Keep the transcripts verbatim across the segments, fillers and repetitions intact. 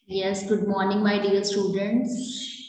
Yes, good morning, my dear students.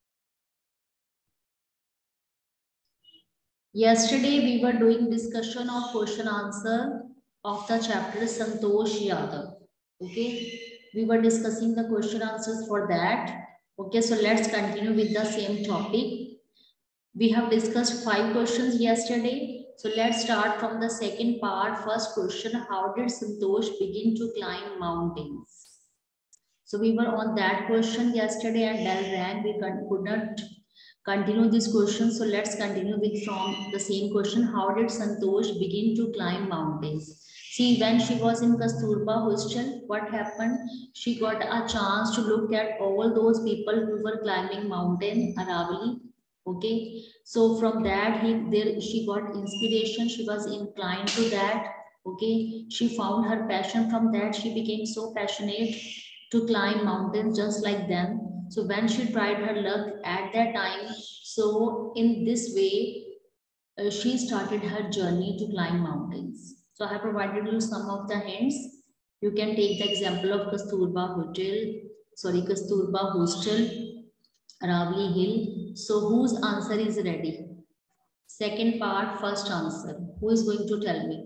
Yesterday we were doing discussion of question answer of the chapter Santosh Yadav. Okay, we were discussing the question answers for that. Okay, so let's continue with the same topic. We have discussed five questions yesterday. So let's start from the second part. First question, how did Santosh begin to climb mountains? So we were on that question yesterday and bell rang. We could not continue this question. So let's continue with from the same question. How did Santosh begin to climb mountains? See, when she was in Kasturba hostel, what happened? She got a chance to look at all those people who were climbing mountain Aravali. Okay, so from that he there she got inspiration. She was inclined to that. Okay, she found her passion from that. She became so passionate to climb mountains just like them. So when she tried her luck at that time, so in this way, uh, she started her journey to climb mountains. So I have provided you some of the hints. You can take the example of Kasturba Hotel, sorry, Kasturba Hostel, Ravli Hill. So whose answer is ready? Second part, first answer. Who is going to tell me?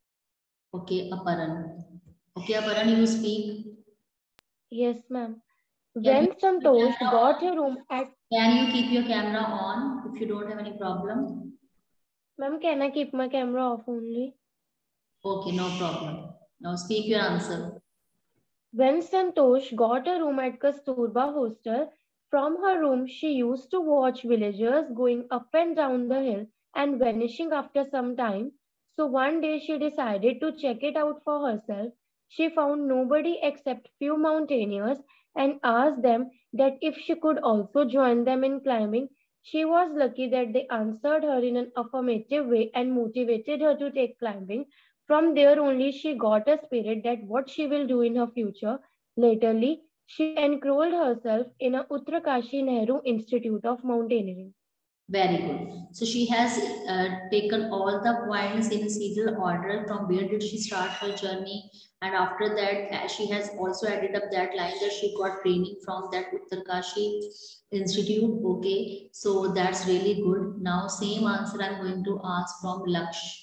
Okay, Aparan. Okay, Aparan, you speak. Yes, ma'am. Can you When keep your Santosh camera got on? a room at... Can you keep your camera on if you don't have any problem? Ma'am, can I keep my camera off only? Okay, no problem. Now speak your answer. When Santosh got a room at Kasturba Hostel, from her room she used to watch villagers going up and down the hill and vanishing after some time. So one day she decided to check it out for herself. She found nobody except few mountaineers and asked them that if she could also join them in climbing. She was lucky that they answered her in an affirmative way and motivated her to take climbing. From there only she got a spirit that what she will do in her future. Laterly, she enrolled herself in a Uttarkashi Nehru Institute of Mountaineering. Very good. So she has uh, taken all the points in serial order from where did she start her journey, and after that uh, she has also added up that line that she got training from that Uttarkashi Institute. Okay, so that's really good. Now same answer I'm going to ask from Laksh.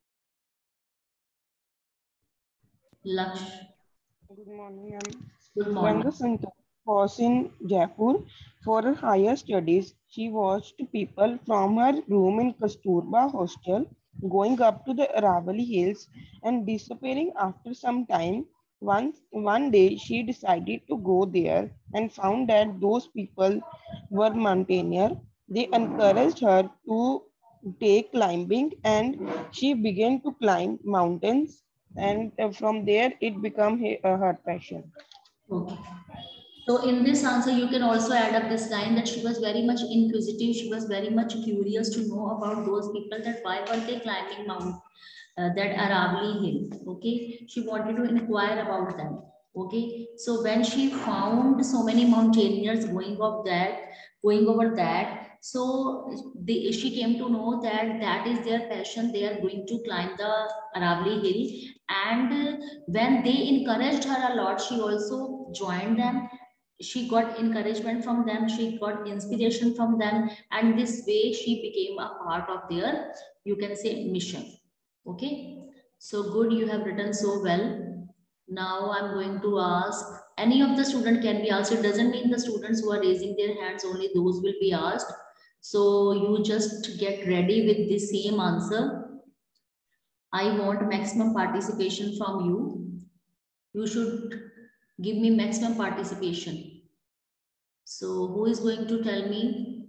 Laksh, Good morning, ma'am. good When morning. the Santosh was in Jaipur for her higher studies, she watched people from her room in Kasturba hostel going up to the Aravali hills and disappearing after some time. Once, one day, she decided to go there and found that those people were mountaineers. They encouraged her to take climbing and she began to climb mountains and uh, from there it became he- uh, her passion. Okay. So in this answer, you can also add up this line that she was very much inquisitive. She was very much curious to know about those people that why were they climbing Mount uh, that Aravali hill. Okay, she wanted to inquire about them. Okay, so when she found so many mountaineers going up that, going over that, so they, she came to know that that is their passion. They are going to climb the Aravali hill, and uh, when they encouraged her a lot, she also joined them. She got encouragement from them, she got inspiration from them, and this way she became a part of their, you can say, mission. Okay, so good, you have written so well. Now I'm going to ask, any of the student can be asked. It doesn't mean the students who are raising their hands only those will be asked. So you just get ready with the same answer. I want maximum participation from you. You should give me maximum participation. So who is going to tell me?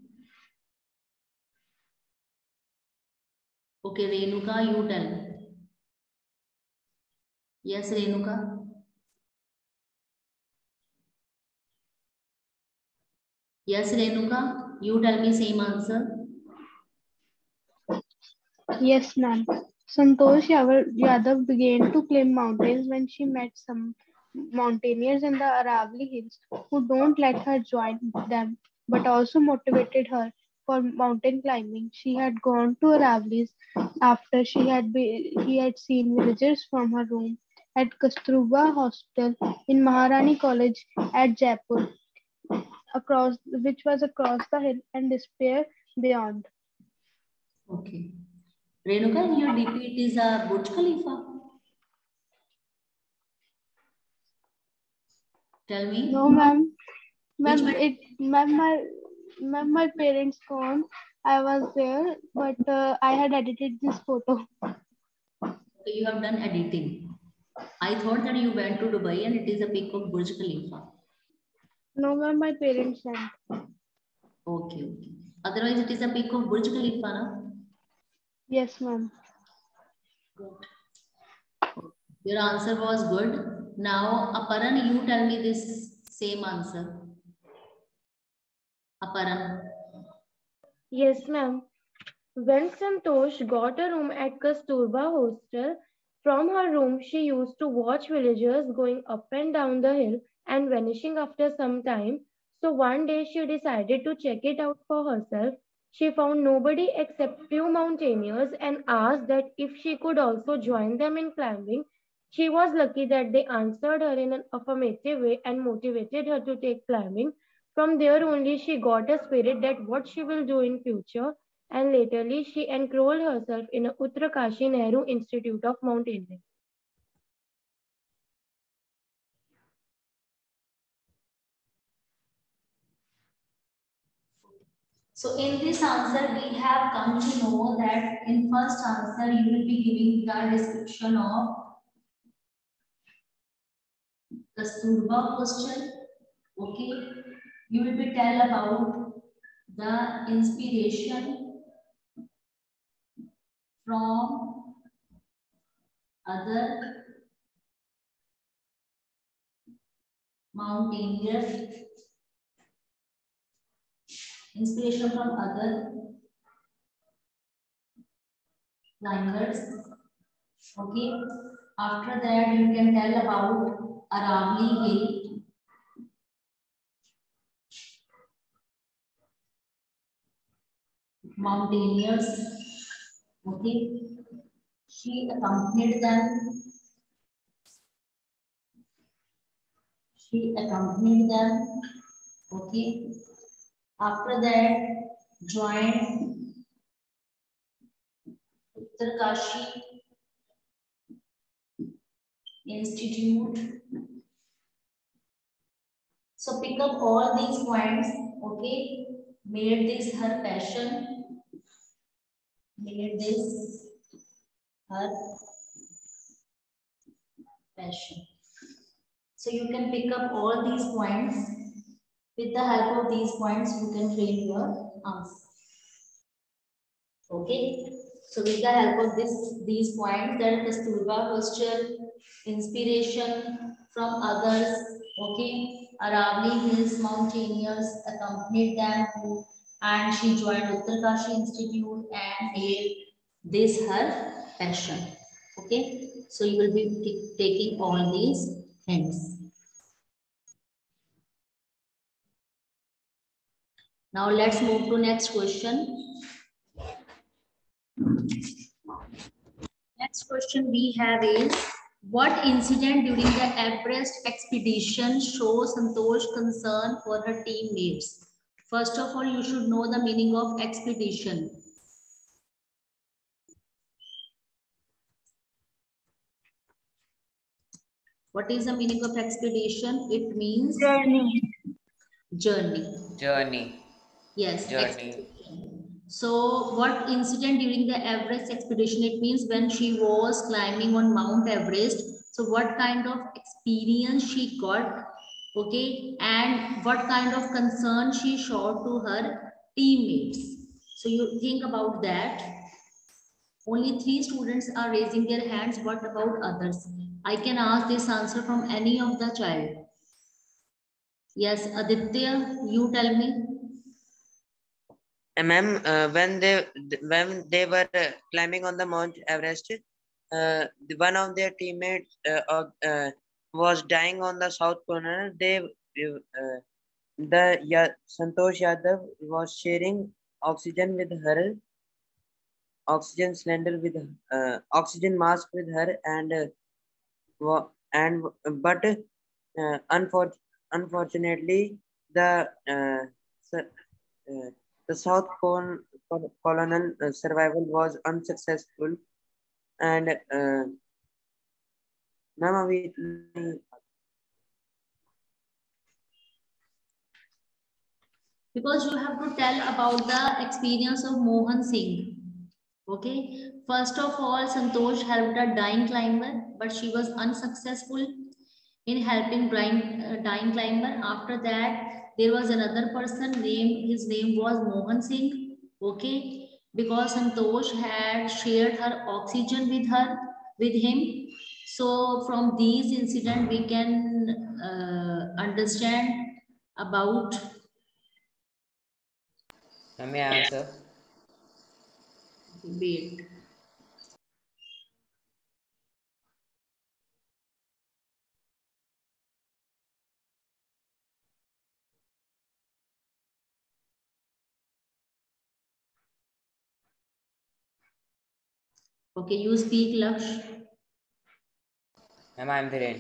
Okay, Renuka, you tell. Yes, Renuka. Yes, Renuka, you tell me same answer. Yes, ma'am. Santosh Yav- Yadav began to climb mountains when she met some mountaineers in the Aravali Hills who don't let her join them, but also motivated her for mountain climbing. She had gone to Aravallis after she had be, he had seen villagers from her room at Kasturba Hostel in Maharani College at Jaipur, across which was across the hill and despair beyond. Okay. Renuka, in your D P it is a Burj Khalifa. Tell me. No, ma'am. Ma'am, Which it, ma'am, my, ma'am, my parents phone. I was there, but uh, I had edited this photo. Okay, you have done editing. I thought that you went to Dubai and it is a pic of Burj Khalifa. No, ma'am, my parents sent. Okay, okay. Otherwise, it is a pic of Burj Khalifa, na? Yes, ma'am. Your answer was good. Now, Aparan, you tell me this same answer. Aparan. Yes, ma'am. When Santosh got a room at Kasturba Hostel, from her room she used to watch villagers going up and down the hill and vanishing after some time. So one day she decided to check it out for herself. She found nobody except few mountaineers and asked that if she could also join them in climbing. She was lucky that they answered her in an affirmative way and motivated her to take climbing. From there only she got a spirit that what she will do in future, and laterly she enrolled herself in the Uttarkashi Nehru Institute of Mountaineering. So in this answer, we have come to know that in first answer, you will be giving the description of Kasturba Hostel. Okay. You will be tell about the inspiration from other mountaineers, inspiration from other climbers. Okay. After that, you can tell about Aravali Hill. Mountaineers. Okay. She accompanied them. She accompanied them. Okay. After that, joined Uttarkashi Institute. So pick up all these points. Okay. Made this her passion. Made this her passion. So you can pick up all these points. With the help of these points, you can frame your answer. Okay. So with the help of this, these points, that Kasturba Hostel, inspiration from others. Okay. Aravali Hills mountaineers accompanied them to, and she joined Uttarkashi Institute and made this her passion. Okay. So you will be taking all these hints. Now let's move to next question. Next question we have is, what incident during the Everest expedition shows Santosh concern for her teammates? First of all, you should know the meaning of expedition. What is the meaning of expedition? It means Journey. Journey. Journey. Yes. Journey. Expedition. So what incident during the Everest expedition? It means when she was climbing on Mount Everest. So what kind of experience she got? Okay. And what kind of concern she showed to her teammates? So you think about that. Only three students are raising their hands. What about others? I can ask this answer from any of the child. Yes, Aditya, you tell me. Uh, Ma'am, uh, when they when they were uh, climbing on the Mount Everest, uh, the, one of their teammates uh, uh, was dying on the south corner. They uh, the yeah, Santosh Yadav was sharing oxygen with her, oxygen cylinder with uh, oxygen mask with her, and uh, and but uh, unfor unfortunately the uh, uh, the South Col colonial uh, survival was unsuccessful and uh, ma'am अभी because you have to tell about the experience of Mohan Singh. Okay, first of all, Santosh helped a dying climber, but she was unsuccessful in helping dying, uh, dying climber. After that, there was another person named, his name was Mohan Singh. Okay, because Santosh had shared her oxygen with her, with him. So from these incident, we can uh, understand about. Let me answer. Wait. Okay, you speak, Laksh. Ma'am, I'm Dhiren.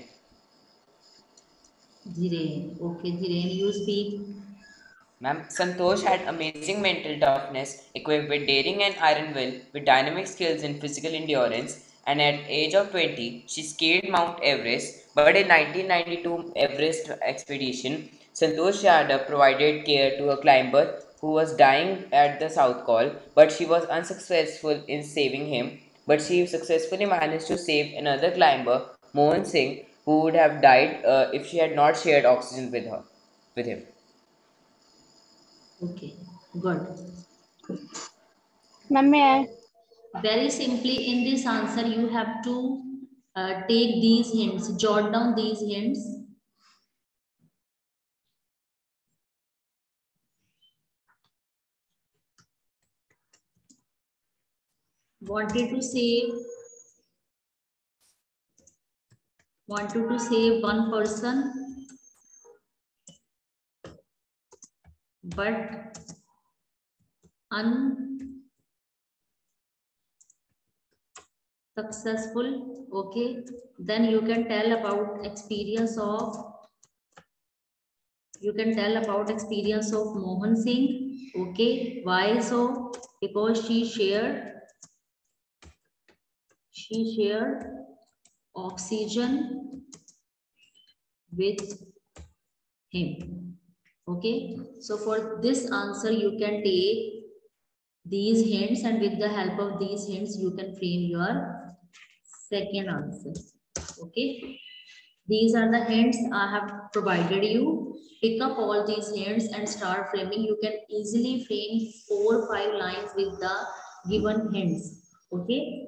Dhiren. Okay, Dhiren, you speak. Ma'am, Santosh had amazing mental toughness, equipped with daring and iron will, with dynamic skills in physical endurance, and at age of twenty, she scaled Mount Everest. But in nineteen ninety-two Everest expedition, Santosh Yadav provided care to a climber who was dying at the South Col, but she was unsuccessful in saving him. But she successfully managed to save another climber, Mohan Singh, who would have died uh, if she had not shared oxygen with her, with him. Okay, good. Ma'am, may I? Very simply, in this answer, you have to uh, take these hints, jot down these hints. Wanted to save, wanted to save one person, but unsuccessful. Okay, then you can tell about experience of, you can tell about experience of Mohan Singh. Okay, why so? Because she shared, she shared oxygen with him. Okay, so for this answer, you can take these hints, and with the help of these hints, you can frame your second answer. Okay, these are the hints I have provided you. Pick up all these hints and start framing. You can easily frame four or five lines with the given hints. Okay.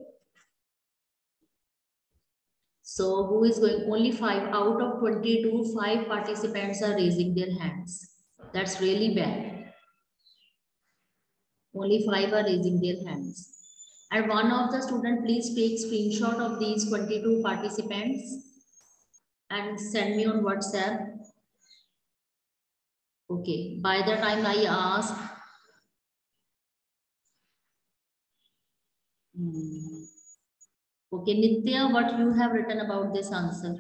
So who is going? Only five out of twenty-two, five participants are raising their hands. That's really bad. Only five are raising their hands. And one of the student, please take screenshot of these twenty-two participants and send me on WhatsApp. Okay, by the time I ask, hmm. Okay, Nitya, what you have written about this answer?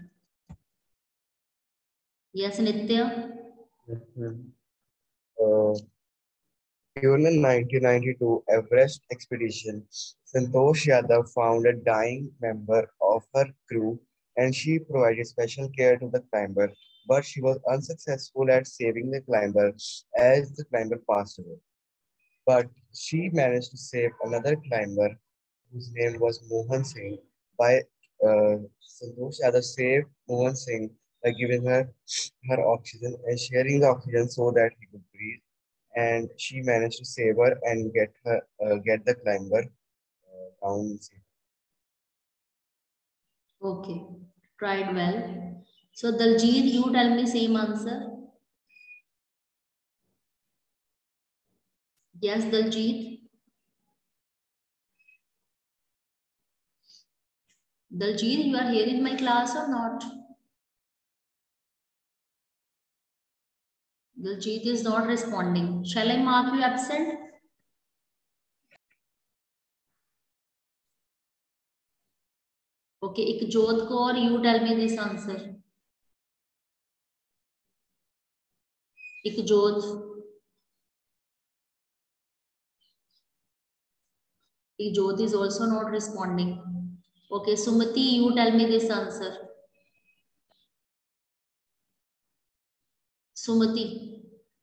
Yes, Nitya. Uh, During nineteen ninety-two Everest expedition, Santosh Yadav found a dying member of her crew and she provided special care to the climber, but she was unsuccessful at saving the climber as the climber passed away. But she managed to save another climber whose name was Mohan Singh by uh, Santosh Yadav saved Mohan Singh by giving her her oxygen and sharing the oxygen so that he could breathe. And she managed to save her and get her uh, get the climber uh, down safely. Okay, tried well. So Daljit, you tell me same answer. Yes, Daljit. Daljit, you are here in my class or not? Daljit is not responding. Shall I mark you absent? Okay, Ikjot Kaur, you tell me this answer. Ikjot. Ikjot is also not responding. Okay, Sumati, you tell me this answer. Sumati.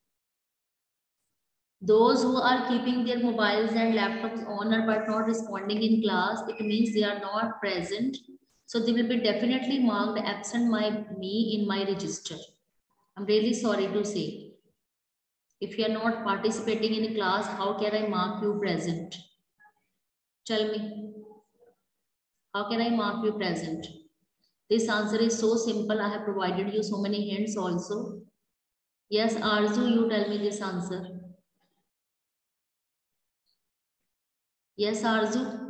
Those who are keeping their mobiles and laptops on but not responding in class, it means they are not present. So they will be definitely marked absent my me in my register. I'm really sorry to say. If you are not participating in class, how can I mark you present? Tell me. How can I mark you present? This answer is so simple. I have provided you so many hints also. Yes, Arzu, you tell me this answer. Yes, Arzu.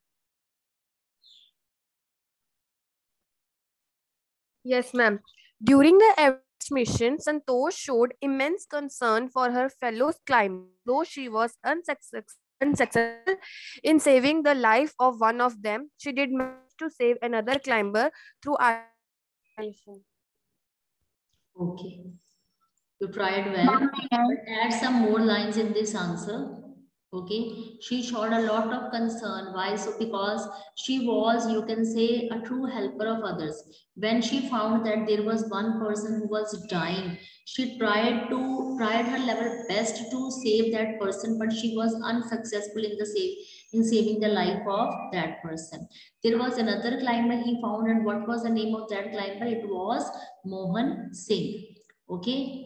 Yes, ma'am. During the Everest mission, Santosh showed immense concern for her fellow climbers, though she was unsuccess unsuccessful in saving the life of one of them. She did manage to save another climber through isolation. Okay. You tried well, but add some more lines in this answer. Okay, she showed a lot of concern. Why? So because she was, you can say, a true helper of others. When she found that there was one person who was dying, she tried to tried her level best to save that person, but she was unsuccessful in the save in saving the life of that person. There was another climber he found, and what was the name of that climber? It was Mohan Singh. Okay.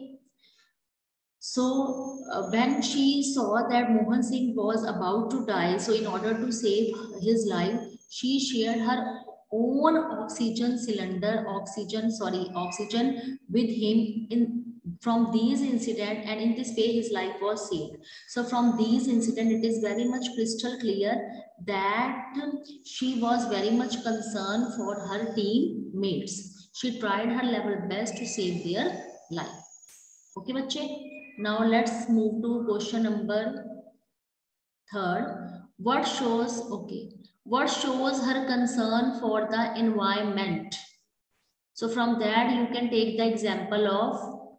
So uh, when she saw that Mohan Singh was about to die, so in order to save his life, she shared her own oxygen cylinder, oxygen, sorry, oxygen with him in from these incident, and in this way his life was saved. So from these incident, it is very much crystal clear that she was very much concerned for her teammates. She tried her level best to save their life. Okay, bache? Now let's move to question number third. What shows, okay, what shows her concern for the environment? So from that you can take the example of,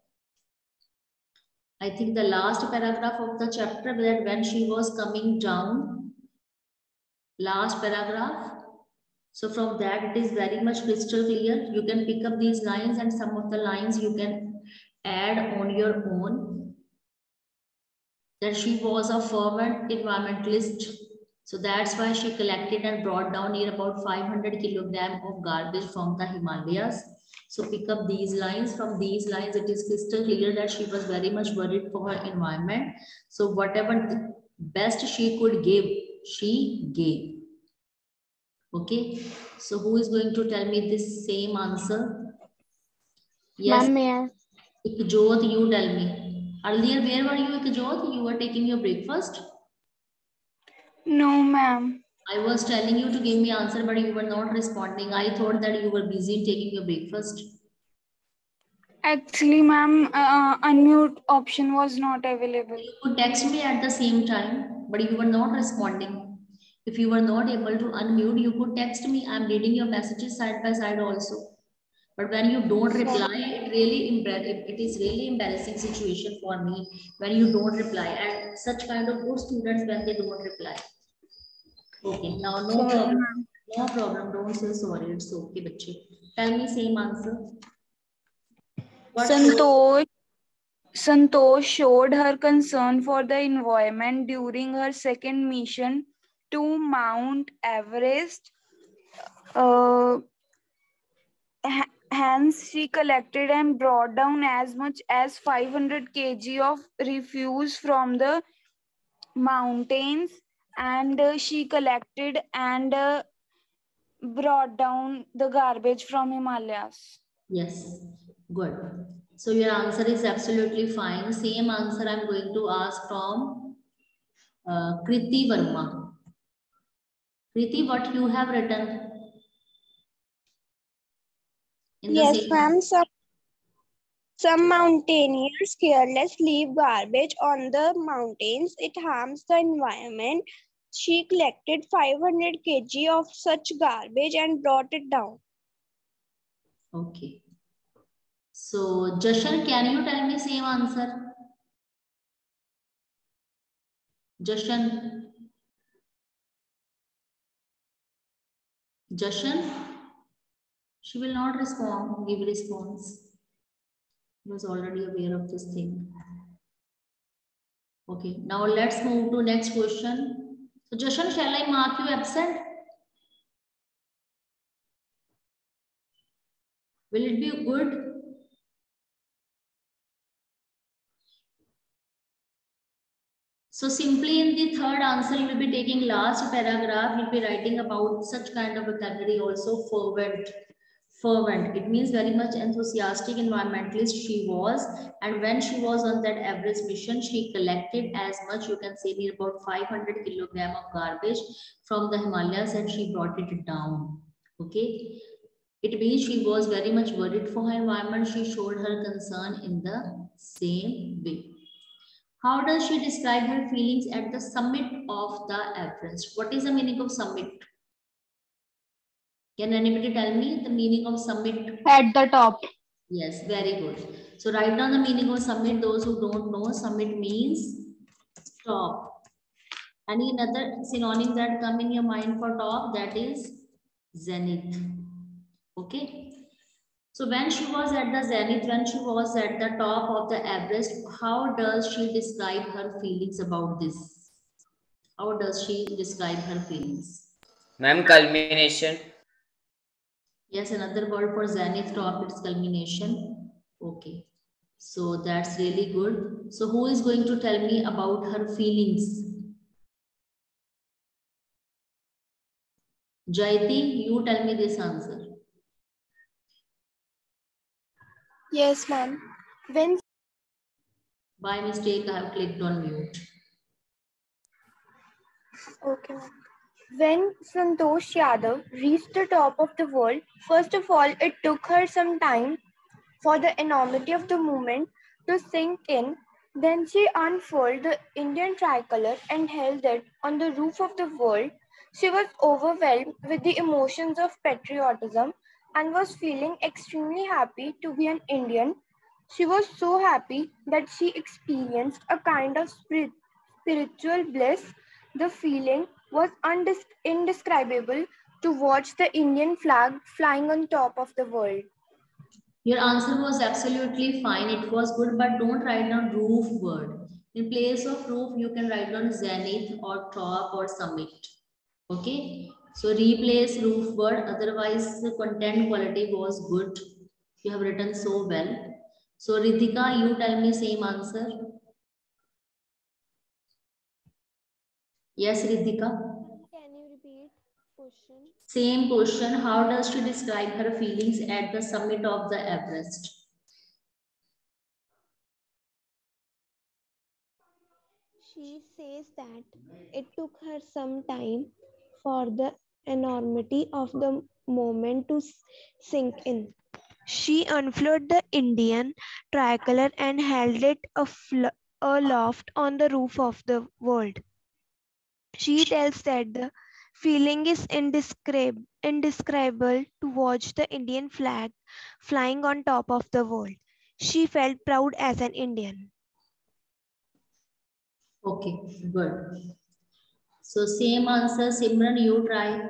I think the last paragraph of the chapter, that when she was coming down, last paragraph. So from that it is very much crystal clear. You can pick up these lines and some of the lines you can add on your own. That she was a fervent environmentalist. So that's why she collected and brought down near about five hundred kilograms of garbage from the Himalayas. So pick up these lines. From these lines, it is crystal clear that she was very much worried for her environment. So whatever the best she could give, she gave. Okay. So who is going to tell me this same answer? Yes. Ma'am, Ikjot, you tell me. Earlier, where were you, Ikjot? You were taking your breakfast? no, ma'am. I was telling you to give me answer, but you were not responding. I thought that you were busy taking your breakfast. Actually, ma'am, uh, unmute option was not available. You could text me at the same time, but you were not responding. If you were not able to unmute, you could text me. I'm reading your messages side by side also. But when you don't reply, it really it is really embarrassing situation for me when you don't reply. And such kind of good students when they don't reply. Okay, now no Sorry, problem. No problem. Don't say sorry. It's okay, bache. Tell me same answer. What Santosh, Santosh showed her concern for the environment during her second mission to Mount Everest. Uh, hence, she collected and brought down as much as five hundred kilograms of refuse from the mountains, and uh, she collected and uh, brought down the garbage from Himalayas. Yes, good. So your answer is absolutely fine. Same answer I'm going to ask from uh, Kriti Verma. Kriti, what you have written? In the Yes, same ma'am. Some, some mountaineers carelessly leave garbage on the mountains. It harms the environment. she collected five hundred kilograms of such garbage and brought it down. Okay. So, Jashan, can you tell me same answer? Jashan? Jashan? She will not respond, give response. He was already aware of this thing. Okay, now let's move to next question. So, Jashan, shall I mark you absent? Will it be good? So simply in the third answer, you will be taking last paragraph, you'll be writing about such kind of vocabulary also, fervent. Fervent, it means very much enthusiastic environmentalist she was, and when she was on that Everest mission, she collected as much, you can say near about five hundred kilogram of garbage from the Himalayas and she brought it down. Okay, it means she was very much worried for her environment. She showed her concern in the same way. How does she describe her feelings at the summit of the Everest? What is the meaning of summit? Can anybody tell me the meaning of summit? At the top. Yes, very good. So write down the meaning of summit. Those who don't know, summit means top. Any another synonym that come in your mind for top? That is zenith. Okay. So when she was at the zenith, when she was at the top of the Everest, how does she describe her feelings about this? How does she describe her feelings? Ma'am, culmination. Yes, another word for zenith top, it's culmination. Okay. So that's really good. So who is going to tell me about her feelings? Jaiti, you tell me this answer. Yes, ma'am. When By mistake, I have clicked on mute. okay, ma'am. When Santosh Yadav reached the top of the world, first of all, it took her some time for the enormity of the movement to sink in. Then she unfurled the Indian tricolor and held it on the roof of the world. She was overwhelmed with the emotions of patriotism and was feeling extremely happy to be an Indian. She was so happy that she experienced a kind of spirit, spiritual bliss. The feeling was undis- indescribable to watch the Indian flag flying on top of the world. Your answer was absolutely fine. It was good, but don't write down roof word. In place of roof, you can write down zenith or top or summit. Okay. So replace roof word. Otherwise, the content quality was good. You have written so well. So Ritika, you tell me same answer. Yes, Ritika. Can you repeat question? Same question. How does she describe her feelings at the summit of the Everest? She says that it took her some time for the enormity of the moment to sink in. She unfurled the Indian tricolor and held it aloft on the roof of the world. She tells that the feeling is indescribable, indescribable to watch the Indian flag flying on top of the world. She felt proud as an Indian. Okay, good. So same answer, Simran, you try.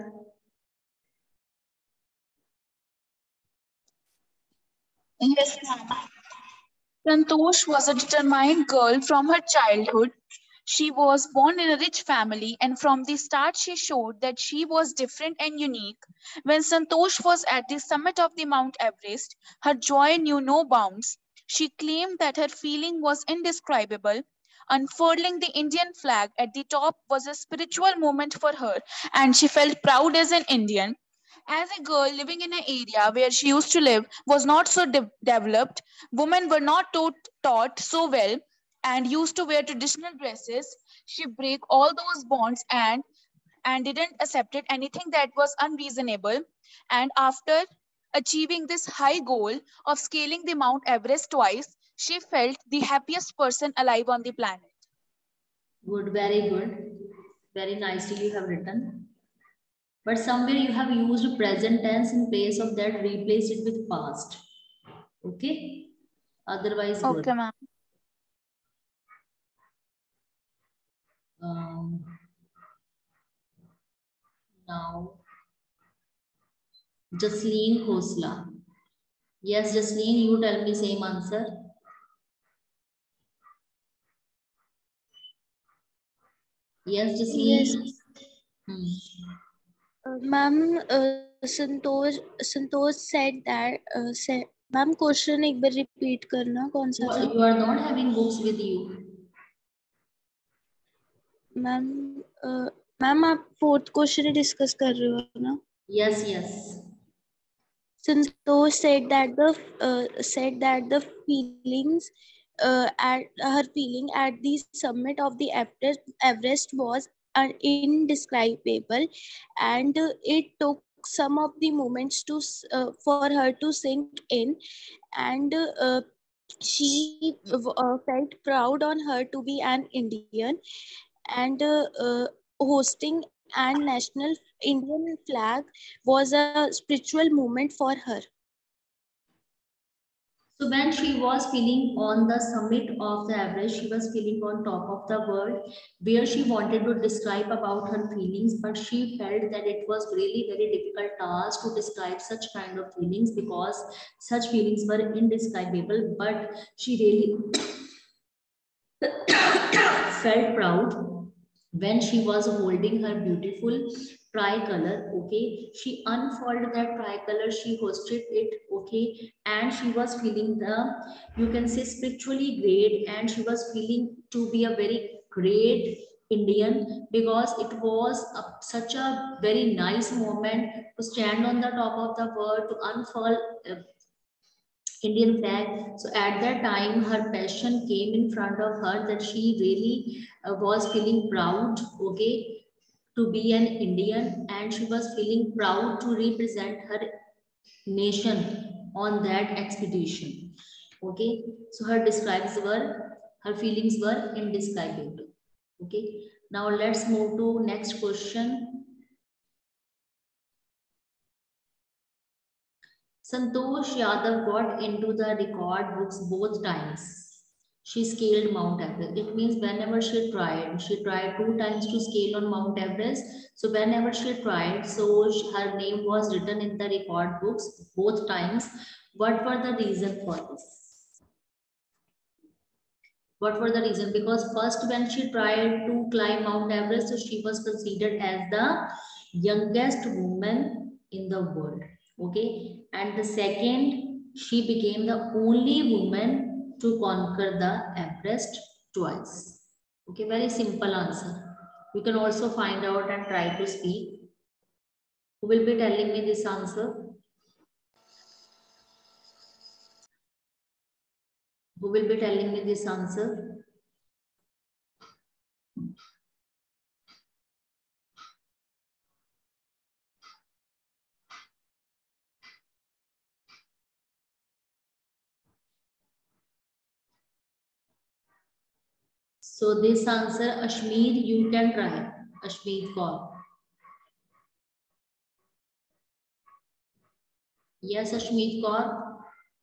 Yes, ma'am. Santosh was a determined girl from her childhood. She was born in a rich family, and from the start she showed that she was different and unique. When Santosh was at the summit of the Mount Everest, her joy knew no bounds. She claimed that her feeling was indescribable. Unfurling the Indian flag at the top was a spiritual moment for her, and she felt proud as an Indian. As a girl living in an area where she used to live was not so de- developed, women were not taught, taught so well and used to wear traditional dresses. She broke all those bonds and and didn't accept it anything that was unreasonable. And after achieving this high goal of scaling the Mount Everest twice, she felt the happiest person alive on the planet. Good, very good. Very nicely you have written. But somewhere you have used present tense in place of that, replace it with past. Okay? Otherwise, good. Okay, ma'am. Um, now, Jasleen Khosla. Yes, Jasleen, you tell me same answer. Yes, Jasleen. Yes. Hmm. Uh, ma'am, uh, Santosh, Santosh said that, uh, said, ma'am, question एक बार repeat करना कौन सा You था? are, you are not having books with you. Ma'am uh, ma'am आप fourth question ही discuss कर रहे हो ना? Yes, yes. Santosh said that the uh, said that the feelings uh, at her feeling at the summit of the Everest, Everest was uh, indescribable, and uh, it took some of the moments to s- uh, for her to sink in, and uh, she uh, felt proud on her to be an Indian, and uh, uh, hosting and national Indian flag was a spiritual moment for her. So when she was feeling on the summit of the Everest, she was feeling on top of the world, where she wanted to describe about her feelings, but she felt that it was really very difficult task to describe such kind of feelings because such feelings were indescribable, but she really felt proud when she was holding her beautiful tricolor. Okay, she unfolded that tricolor, she hosted it. Okay, and she was feeling the, you can say, spiritually great, and she was feeling to be a very great Indian because it was a, such a very nice moment to stand on the top of the world, to unfold uh, Indian flag. So at that time, her passion came in front of her that she really uh, was feeling proud, okay, to be an Indian, and she was feeling proud to represent her nation on that expedition. Okay, so her describes were, her feelings were indescribable. Okay, now let's move to next question. Santosh Yadav got into the record books both times. She scaled Mount Everest. It means whenever she tried, she tried two times to scale on Mount Everest. So whenever she tried, so her name was written in the record books both times. What were the reason for this? What were the reason? Because first when she tried to climb Mount Everest, so she was considered as the youngest woman in the world. Okay, and the second, she became the only woman to conquer the Everest twice. Okay, very simple answer. You can also find out and try to speak. Who will be telling me this answer? Who will be telling me this answer? So this answer, Ashmeer, you can try. Ashmeer Kaur. Yes, Ashmeet Kaur.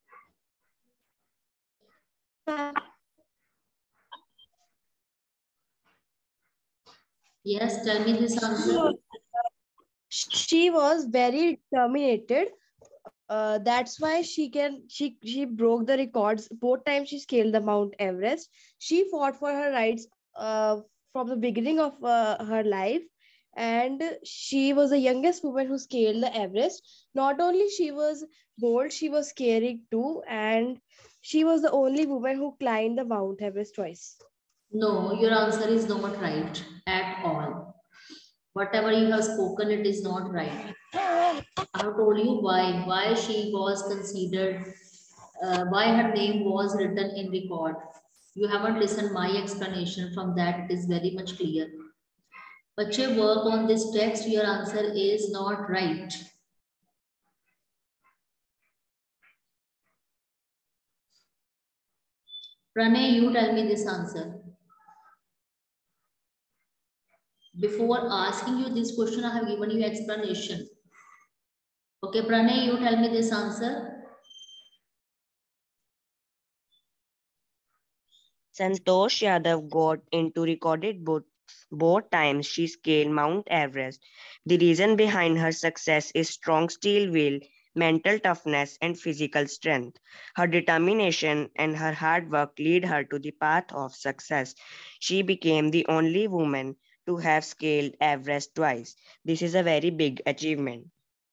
Yes, tell me this answer. She was very determined. Uh, that's why she can she she broke the records both times. She scaled the Mount Everest. She fought for her rights uh, from the beginning of uh, her life, and she was the youngest woman who scaled the Everest. Not only she was bold, she was scary too, and she was the only woman who climbed the Mount Everest twice. No, your answer is not right at all. Whatever you have spoken, it is not right. I have told you why. Why she was considered, uh, why her name was written in record. You haven't listened my explanation. From that, it is very much clear. Bache, work on this text. Your answer is not right. Pranay, you tell me this answer. Before asking you this question, I have given you explanation. Okay, Pranay, you tell me this answer. Santosh Yadav got into recorded both, both times she scaled Mount Everest. The reason behind her success is strong steel will, mental toughness, and physical strength. Her determination and her hard work lead her to the path of success. She became the only woman to have scaled Everest twice. This is a very big achievement.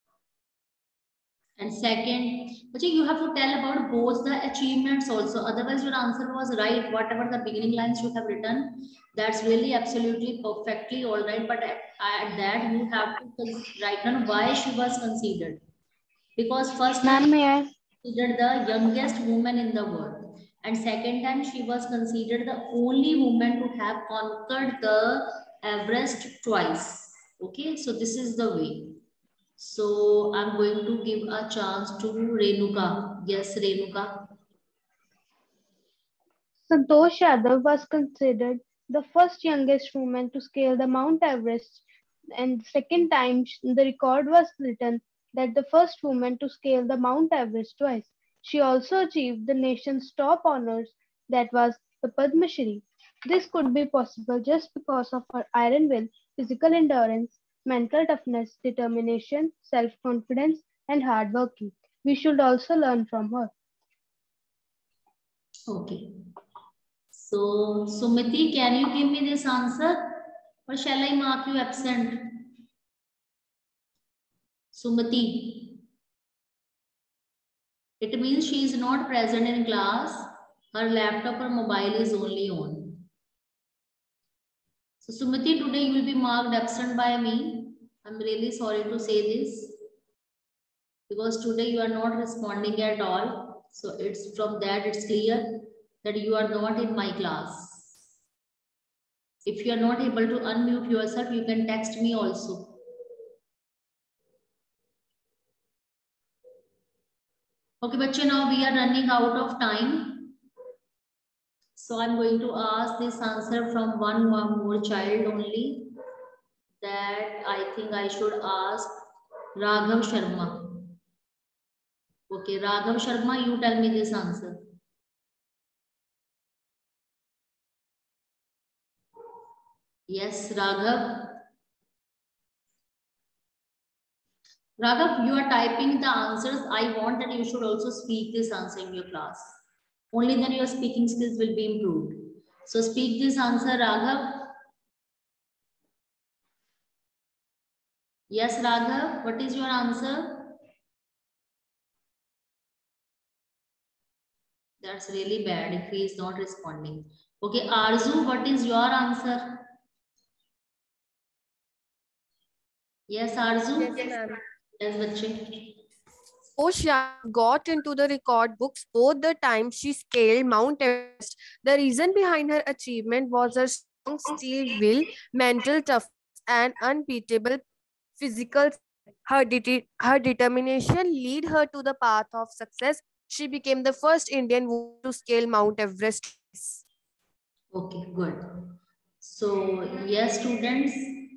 And second, you have to tell about both the achievements also. Otherwise, your answer was right. Whatever the beginning lines you have written, that's really absolutely perfectly all right. But at, at that, you have to write down why she was considered. Because first time she was considered the youngest woman in the world. And second time, she was considered the only woman to have conquered the Everest twice. Okay, so this is the way. So I'm going to give a chance to Renuka. Yes, Renuka. Santosh Yadav was considered the first youngest woman to scale the Mount Everest, and the second time the record was written that the first woman to scale the Mount Everest twice. She also achieved the nation's top honors, that was the Padma Shri. This could be possible just because of her iron will, physical endurance, mental toughness, determination, self-confidence, and hard working. We should also learn from her. Okay. So, Sumiti, can you give me this answer? Or shall I mark you absent? Sumiti. It means she is not present in class. Her laptop or mobile is only on. So, Sumiti, today you will be marked absent by me. I'm really sorry to say this. Because today you are not responding at all. So, it's from that it's clear that you are not in my class. If you are not able to unmute yourself, you can text me also. Okay, bache, now we are running out of time. So I'm going to ask this answer from one, one more child only. That I think I should ask Raghav Sharma. Okay, Raghav Sharma, you tell me this answer. Yes, Raghav. Raghav, you are typing the answers. I want that you should also speak this answer in your class. Only then your speaking skills will be improved. So speak this answer, Raghav. Yes, Raghav, what is your answer? That's really bad if he is not responding. Okay, Arzu, what is your answer? Yes, Arzu? Yes, ma'am. Yes, bache. Osha got into the record books both the times she scaled Mount Everest. The reason behind her achievement was her strong steel will, mental toughness, and unbeatable physical. Her, de- her determination lead her to the path of success. She became the first Indian woman to scale Mount Everest. Okay, good. So, yes, students.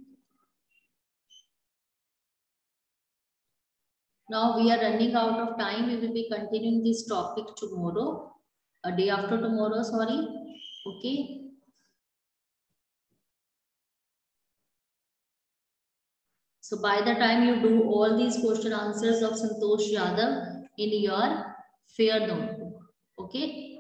Now we are running out of time. We will be continuing this topic tomorrow, a day after tomorrow, sorry. Okay. So by the time you do all these question answers of Santosh Yadav in your fair notebook, okay?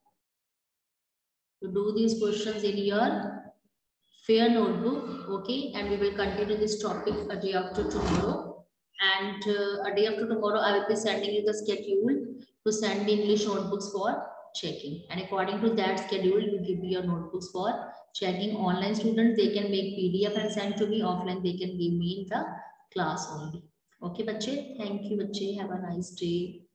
You do these questions in your fair notebook, okay? And we will continue this topic a day after tomorrow. And uh, a day after tomorrow, I will be sending you the schedule to send me English notebooks for checking. And according to that schedule, you give me your notebooks for checking. Online students, they can make P D F and send to me. Offline, they can give me in the class only. Okay, bache? Thank you, bache. Have a nice day.